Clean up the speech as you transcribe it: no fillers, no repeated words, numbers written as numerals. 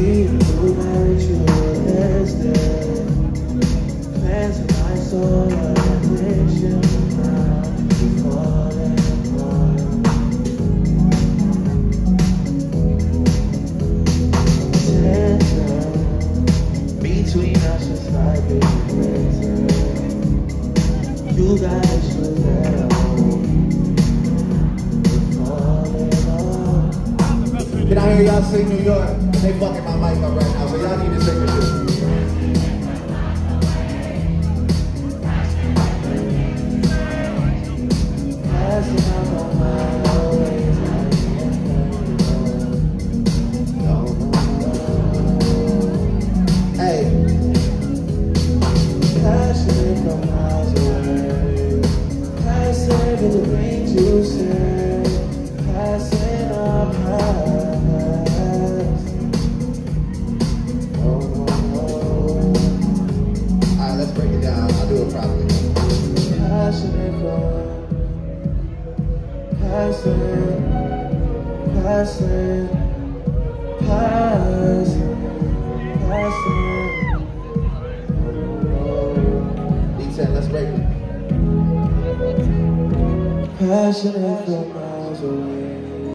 see through my ritualistic plans of my soul are addiction. Now falling apart. Tension between us is like a prison. You got issues that I hold. Can I hear y'all sing New York? They fucking my mic up right now, so y'all need to sing this shit. Hey. Passionate from miles away. Passive in the things you say. Passing our paths. Alright, let's break it down. I'll do it properly. Passionate from passing. D10, let's break it. Passionate from miles away.